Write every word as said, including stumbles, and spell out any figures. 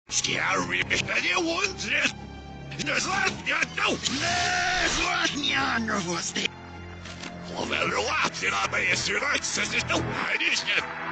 Scary, nie łączy! Nezlatnia to! Nezlatnia nowosti! Overwatch, aby je syrać, se zresztą, a nie